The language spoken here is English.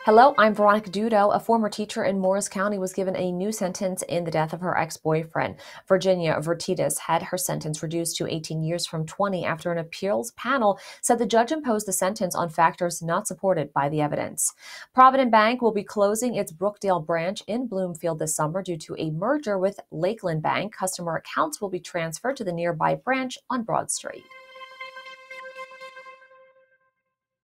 Hello, I'm Veronica Dudo. A former teacher in Morris County was given a new sentence in the death of her ex-boyfriend. Virginia Vertitas had her sentence reduced to 18 years from 20 after an appeals panel said the judge imposed the sentence on factors not supported by the evidence. Provident Bank will be closing its Brookdale branch in Bloomfield this summer due to a merger with Lakeland Bank. Customer accounts will be transferred to the nearby branch on Broad Street.